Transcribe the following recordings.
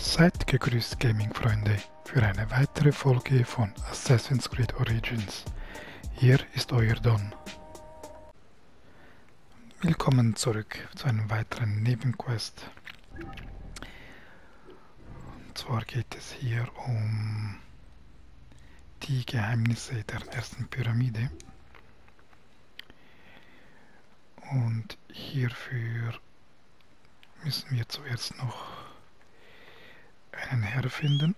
Seid gegrüßt, Gaming-Freunde, für eine weitere Folge von Assassin's Creed Origins. Hier ist euer Don. Willkommen zurück zu einem weiteren Nebenquest. Und zwar geht es hier um die Geheimnisse der ersten Pyramide. Und hierfür müssen wir zuerst noch einen Herr finden.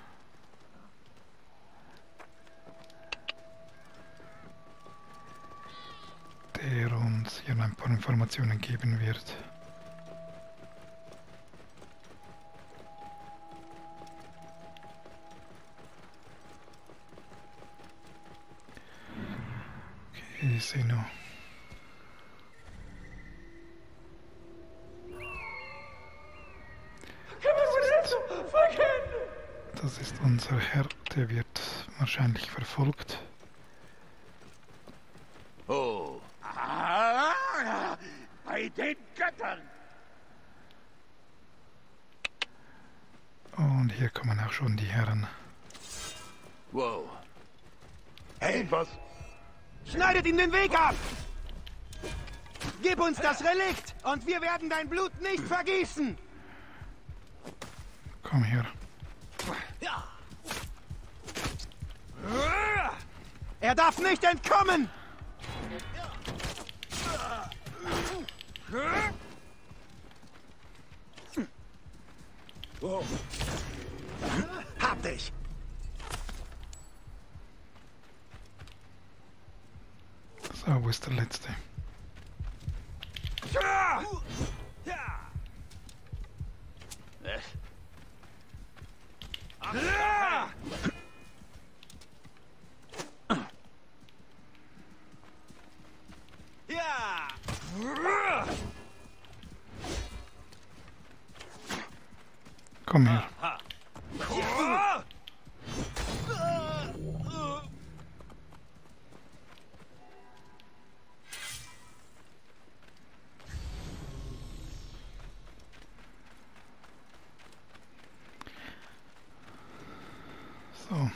Der uns hier ein paar Informationen geben wird. Okay, ich sehe noch. Das ist unser Herr, der wird wahrscheinlich verfolgt. Oh. Bei den Göttern! Und hier kommen auch schon die Herren. Wow. Hey, was? Schneidet ihm den Weg ab! Gib uns das Relikt und wir werden dein Blut nicht vergießen! Komm her. Er darf nicht entkommen! Oh. Hab dich! So, wo ist der Letzte? Komm her. So.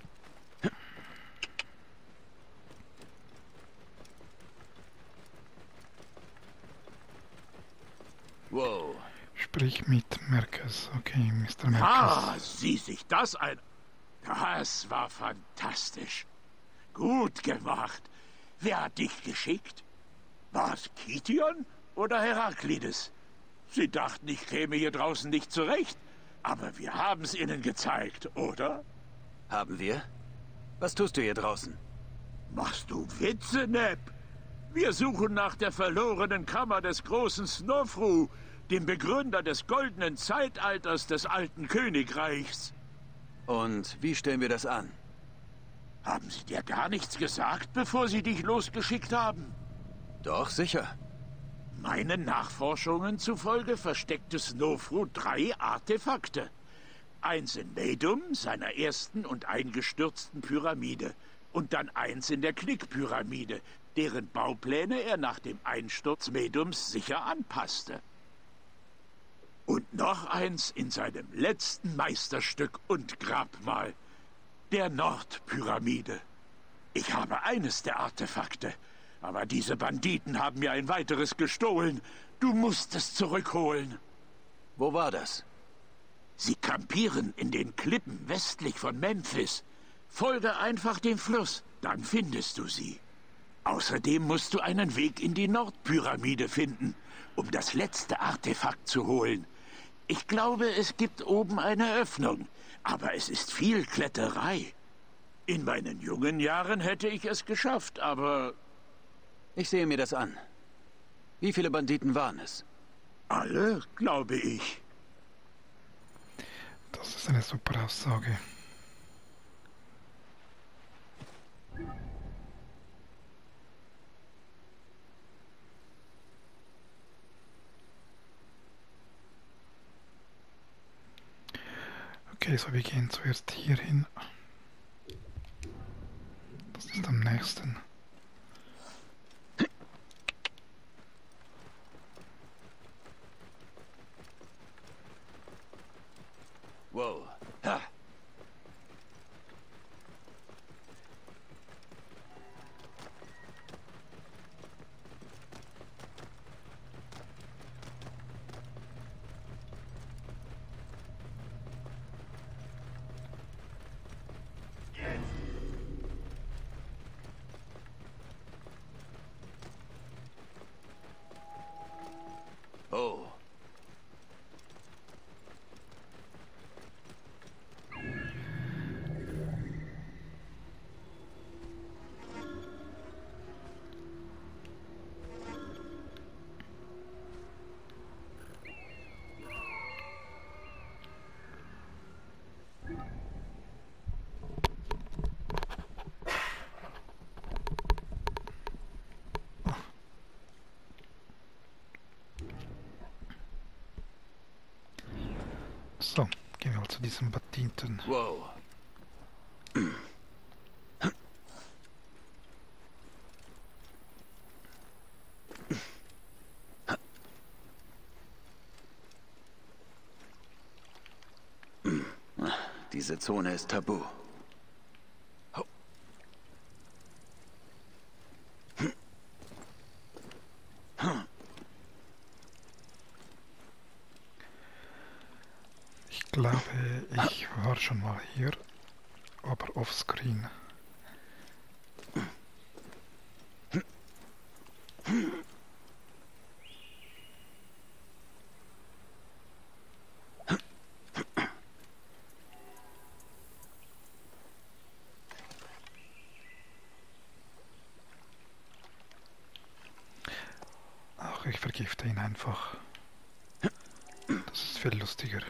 Wow. Sprich mit Merkes. Okay, Mr. Merkes. Ah, sieh sich das ein. Das war fantastisch. Gut gemacht. Wer hat dich geschickt? War es Kition oder Heraklides? Sie dachten, ich käme hier draußen nicht zurecht. Aber wir haben es ihnen gezeigt, oder? Haben wir? Was tust du hier draußen? Machst du Witze, Neb? Wir suchen nach der verlorenen Kammer des großen Snofru, dem Begründer des goldenen Zeitalters des alten Königreichs. Und wie stellen wir das an? Haben sie dir gar nichts gesagt, bevor sie dich losgeschickt haben? Doch, sicher. Meinen Nachforschungen zufolge versteckte Snofru 3 Artefakte. Eins in Medum, seiner ersten und eingestürzten Pyramide. Und dann eins in der Knickpyramide, deren Baupläne er nach dem Einsturz Medums sicher anpasste. Und noch eins in seinem letzten Meisterstück und Grabmal, der Nordpyramide. Ich habe eines der Artefakte, aber diese Banditen haben mir ein weiteres gestohlen. Du musst es zurückholen. Wo war das? Sie kampieren in den Klippen westlich von Memphis. Folge einfach dem Fluss, dann findest du sie. Außerdem musst du einen Weg in die Nordpyramide finden, um das letzte Artefakt zu holen. Ich glaube, es gibt oben eine Öffnung, aber es ist viel Kletterei. In meinen jungen Jahren hätte ich es geschafft, aber... Ich sehe mir das an. Wie viele Banditen waren es? Alle, glaube ich. Das ist eine super Aussage. Okay, so wir gehen zuerst hier hin. Das ist am nächsten. Wow. Ha. Oh. So, gehen wir mal zu diesem bedienten. Wow. Diese Zone ist tabu. Ich glaube, ich war schon mal hier, aber offscreen. Ach, ich vergifte ihn einfach. Das ist viel lustiger.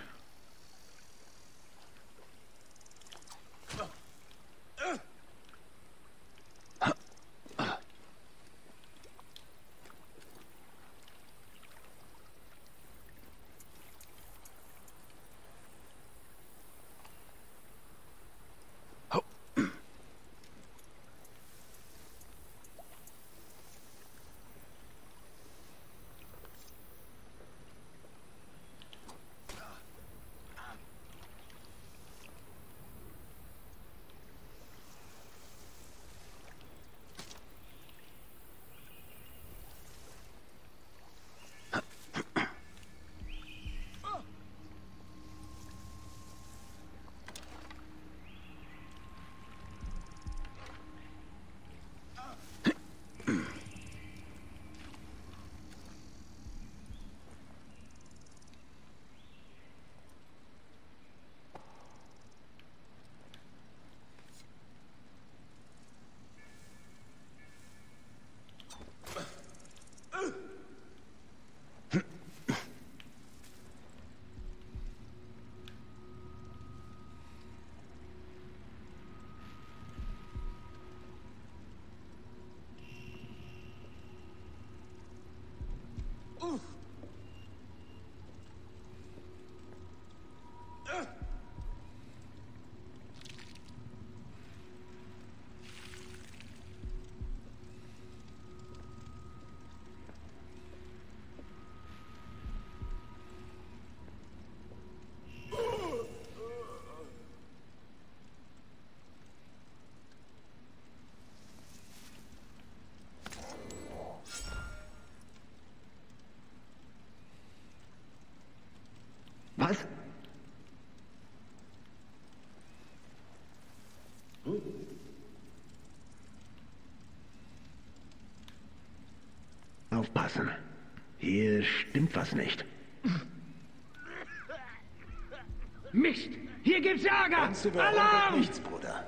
Was? Aufpassen. Hier stimmt was nicht. Mist! Hier gibt's Ärger! Ganz überall Alarm! nichts, Bruder.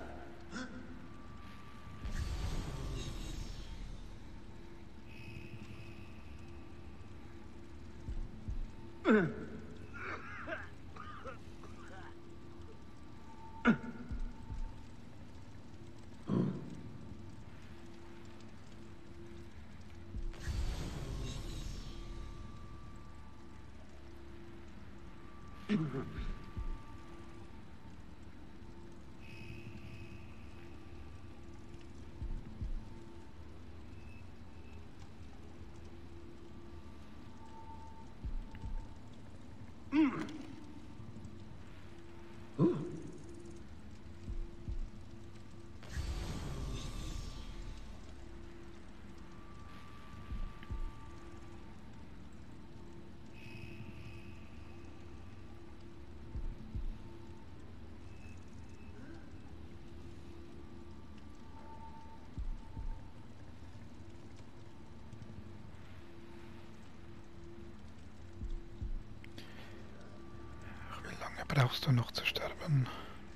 brauchst du noch zu sterben?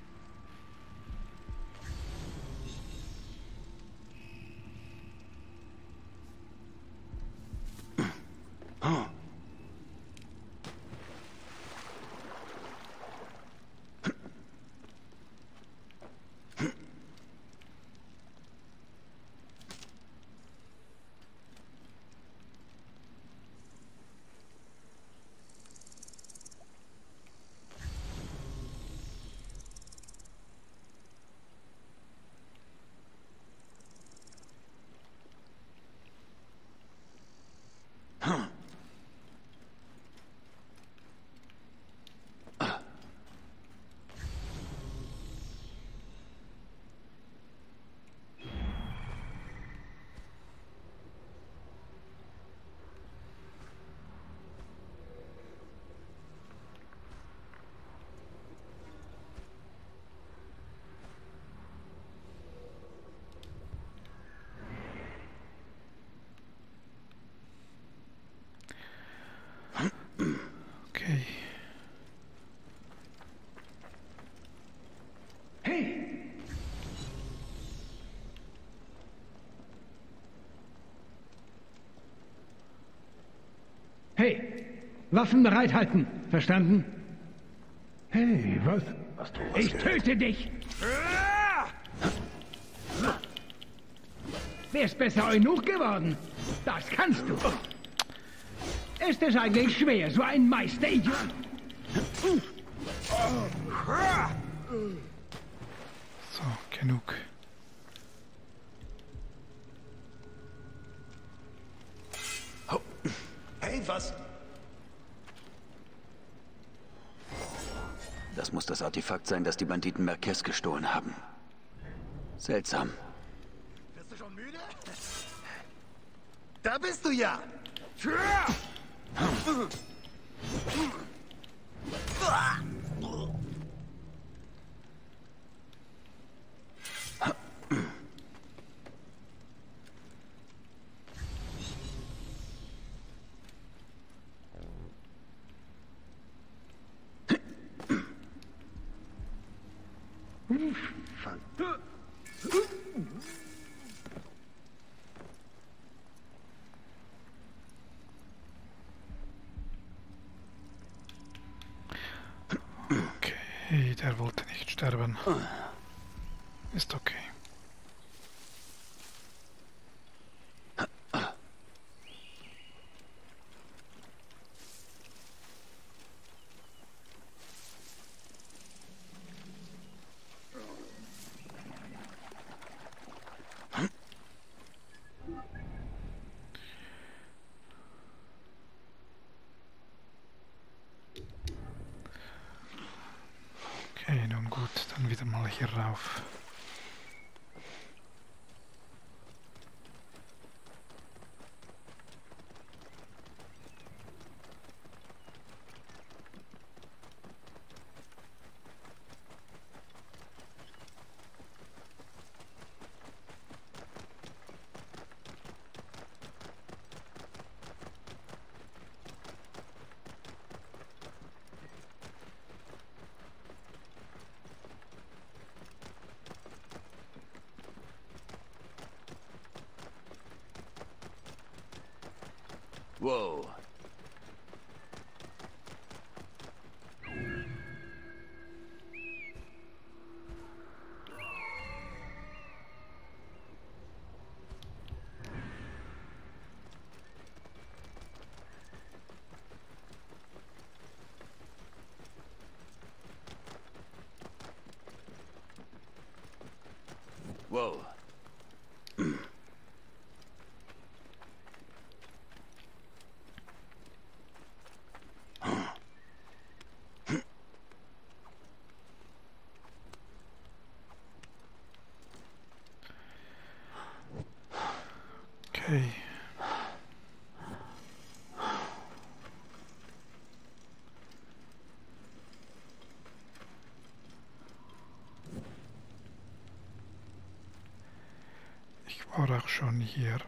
Okay. Hey! Hey! Waffen bereithalten. Verstanden? Hey, was? Ich töte dich! Wärst besser Eunuch geworden. Das kannst du. Ist es eigentlich schwer, so ein Meisteridiot? So, genug. Hey, was? Das muss das Artefakt sein, das die Banditen Merkez gestohlen haben. Seltsam. Bist du schon müde? Da bist du ja! Okay, der wollte nicht sterben. Ist okay. Okay, nun gut, dann wieder mal hier rauf. Wow. Wow. Okay. Ich war auch schon hier.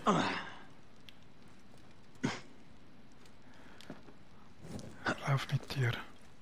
Lauf mit dir.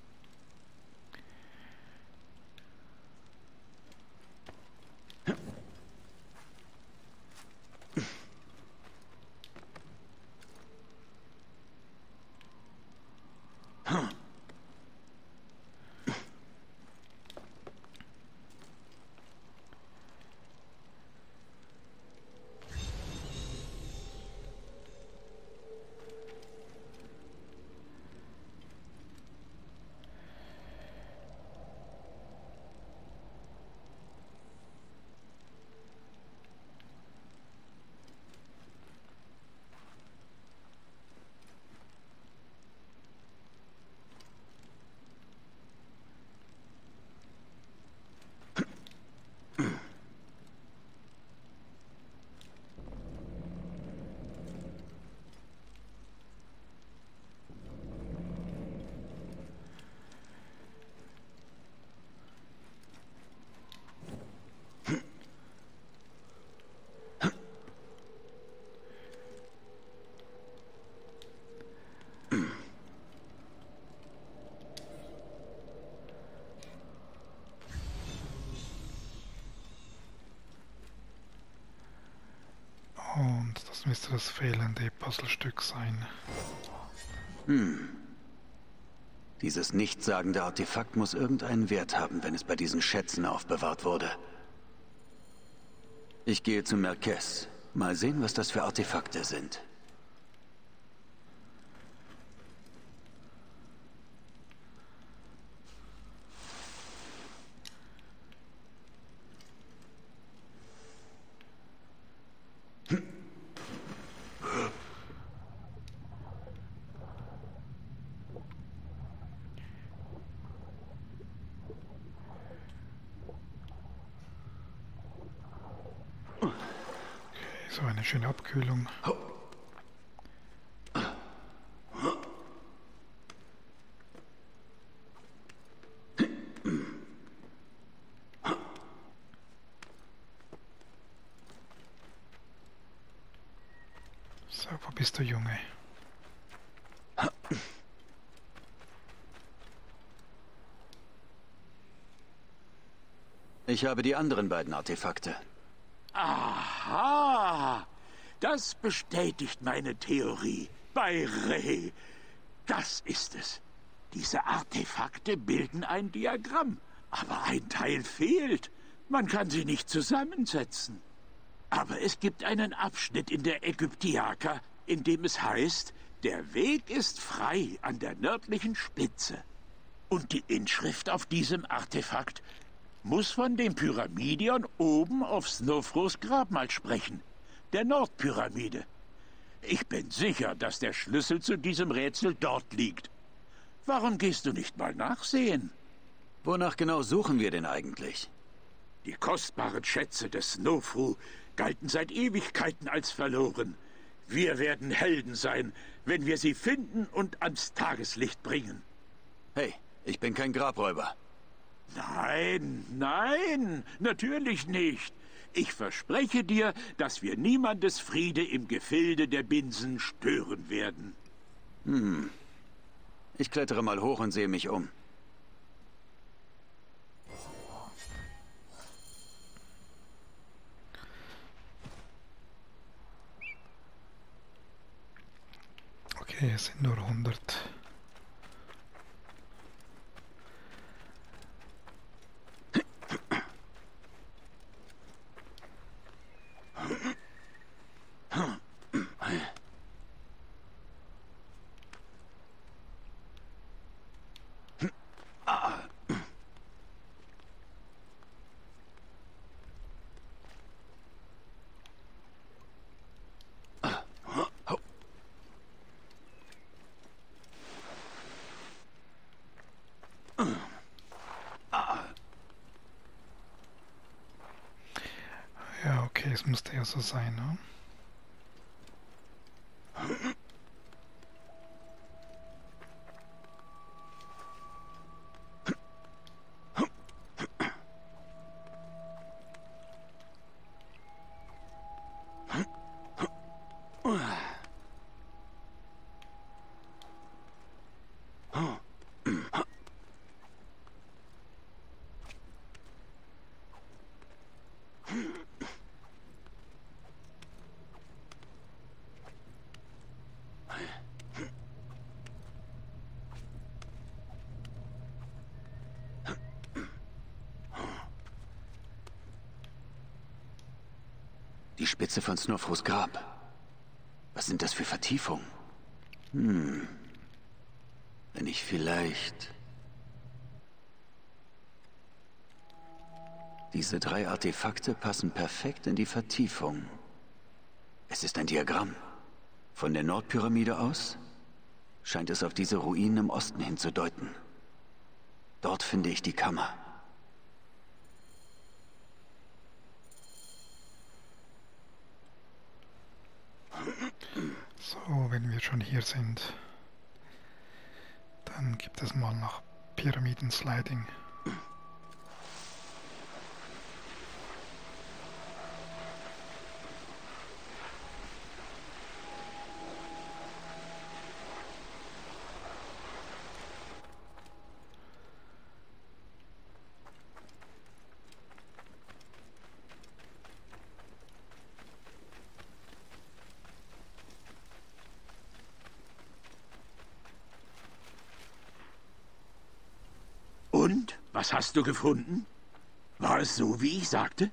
Und das müsste das fehlende Puzzlestück sein. Dieses nichtssagende Artefakt muss irgendeinen Wert haben, wenn es bei diesen Schätzen aufbewahrt wurde. Ich gehe zu Marquez. Mal sehen, was das für Artefakte sind. So eine schöne Abkühlung. So, wo bist du, Junge? Ich habe die anderen beiden Artefakte. Aha! Das bestätigt meine Theorie. Bei Ray. Das ist es. Diese Artefakte bilden ein Diagramm. Aber ein Teil fehlt. Man kann sie nicht zusammensetzen. Aber es gibt einen Abschnitt in der Ägyptiaka, in dem es heißt, der Weg ist frei an der nördlichen Spitze. Und die Inschrift auf diesem Artefakt muss von dem Pyramidion oben auf Snofros Grabmal sprechen, der Nordpyramide. Ich bin sicher, dass der Schlüssel zu diesem Rätsel dort liegt. Warum gehst du nicht mal nachsehen? Wonach genau suchen wir denn eigentlich? Die kostbaren Schätze des Snofru galten seit Ewigkeiten als verloren. Wir werden Helden sein, wenn wir sie finden und ans Tageslicht bringen. Hey, ich bin kein Grabräuber. Nein, nein, natürlich nicht. Ich verspreche dir, dass wir niemandes Friede im Gefilde der Binsen stören werden. Ich klettere mal hoch und sehe mich um. Okay, es sind nur 100. Ja, okay, es musste ja so sein, ne? Spitze von Snofrus Grab. Was sind das für Vertiefungen? Wenn ich vielleicht... Diese 3 Artefakte passen perfekt in die Vertiefung. Es ist ein Diagramm. Von der Nordpyramide aus scheint es auf diese Ruinen im Osten hinzudeuten. Dort finde ich die Kammer. So, wenn wir schon hier sind, dann gibt es mal noch Pyramiden-Sliding. Und? Was hast du gefunden? War es so, wie ich sagte?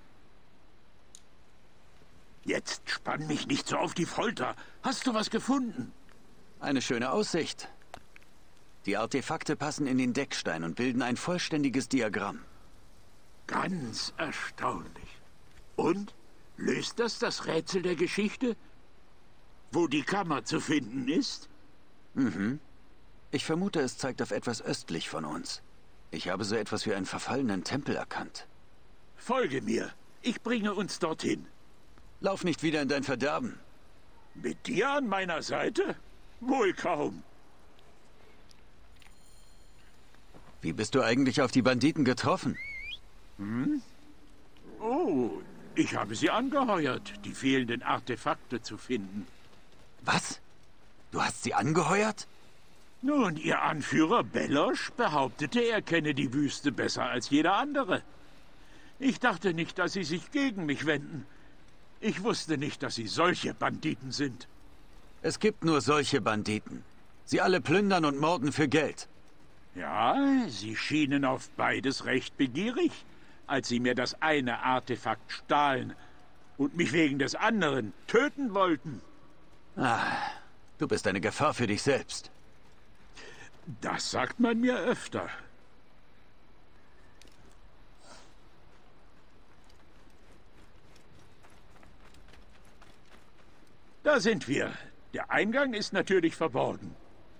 Jetzt spann mich nicht so auf die Folter. Hast du was gefunden? Eine schöne Aussicht. Die Artefakte passen in den Deckstein und bilden ein vollständiges Diagramm. Ganz erstaunlich. Und? Löst das Rätsel der Geschichte? Wo die Kammer zu finden ist? Ich vermute, es zeigt auf etwas östlich von uns. Ich habe so etwas wie einen verfallenen Tempel erkannt. Folge mir. Ich bringe uns dorthin. Lauf nicht wieder in dein Verderben. Mit dir an meiner Seite? Wohl kaum. Wie bist du eigentlich auf die Banditen getroffen? Oh, ich habe sie angeheuert, die fehlenden Artefakte zu finden. Was? Du hast sie angeheuert? Nun, ihr Anführer Belosch behauptete, er kenne die Wüste besser als jeder andere. Ich dachte nicht, dass sie sich gegen mich wenden. Ich wusste nicht, dass sie solche Banditen sind. Es gibt nur solche Banditen. Sie alle plündern und morden für Geld. Ja, sie schienen auf beides recht begierig, als sie mir das eine Artefakt stahlen und mich wegen des anderen töten wollten. Du bist eine Gefahr für dich selbst. Das sagt man mir öfter. Da sind wir. Der Eingang ist natürlich verborgen.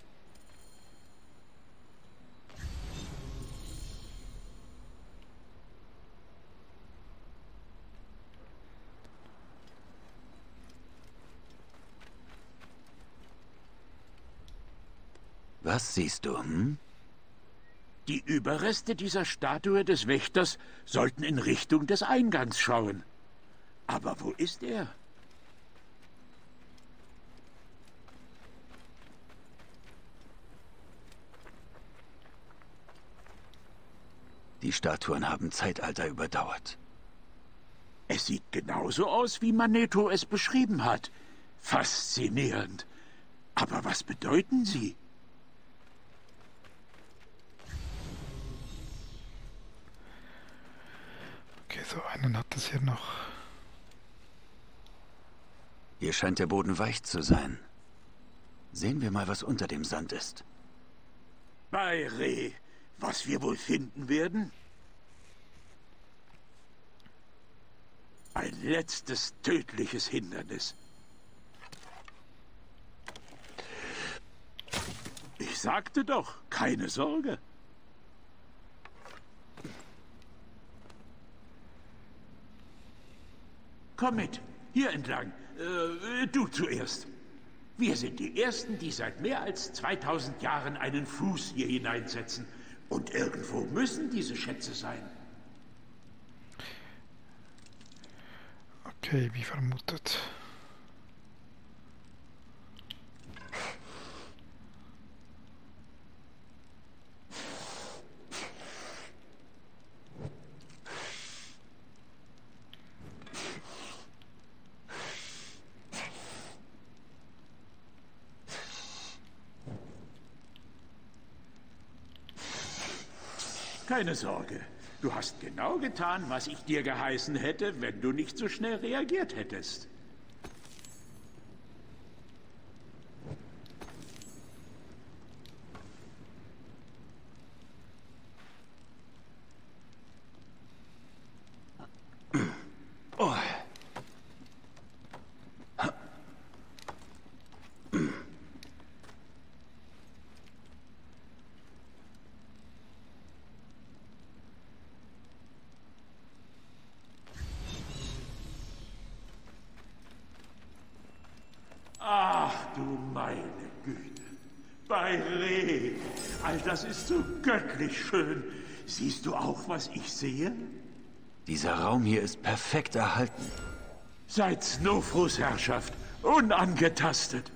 Was siehst du, Die Überreste dieser Statue des Wächters sollten in Richtung des Eingangs schauen. Aber wo ist er? Die Statuen haben Zeitalter überdauert. Es sieht genauso aus, wie Manetho es beschrieben hat. Faszinierend. Aber was bedeuten sie? Okay, so einen hat es hier noch. Hier scheint der Boden weich zu sein. Sehen wir mal, was unter dem Sand ist. Bei Reh, was wir wohl finden werden? Ein letztes tödliches Hindernis. Ich sagte doch, keine Sorge. Komm mit, hier entlang. Du zuerst. Wir sind die Ersten, die seit mehr als 2000 Jahren einen Fuß hier hineinsetzen. Und irgendwo müssen diese Schätze sein. Okay, wie vermutet. Keine Sorge. Du hast genau getan, was ich dir geheißen hätte, wenn du nicht so schnell reagiert hättest. Oh. Ach du meine Güte. Bei Reh. All das ist so göttlich schön. Siehst du auch, was ich sehe? Dieser Raum hier ist perfekt erhalten. Seit Snofrus Herrschaft. Unangetastet.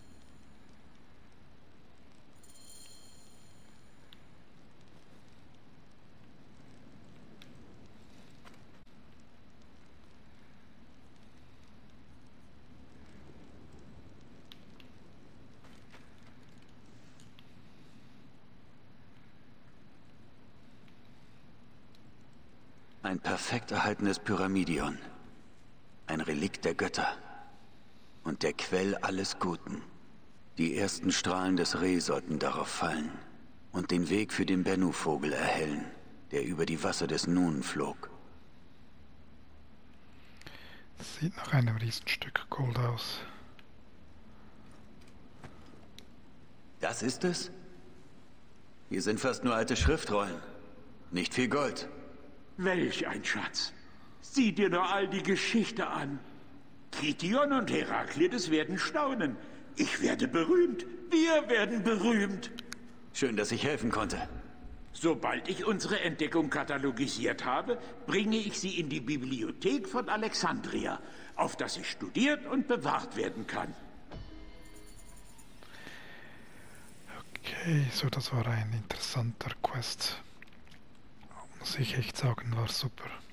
Ein perfekt erhaltenes Pyramidion. Ein Relikt der Götter. Und der Quell alles Guten. Die ersten Strahlen des Re sollten darauf fallen. Und den Weg für den Bennu-Vogel erhellen, der über die Wasser des Nun flog. Sieht nach einem Riesenstück Gold aus. Das ist es? Hier sind fast nur alte Schriftrollen. Nicht viel Gold. Welch ein Schatz. Sieh dir nur all die Geschichte an. Kition und Heraklides werden staunen. Ich werde berühmt. Wir werden berühmt. Schön, dass ich helfen konnte. Sobald ich unsere Entdeckung katalogisiert habe, bringe ich sie in die Bibliothek von Alexandria, auf das sie studiert und bewahrt werden kann. Okay, so das war ein interessanter Quest. Muss ich echt sagen, war super.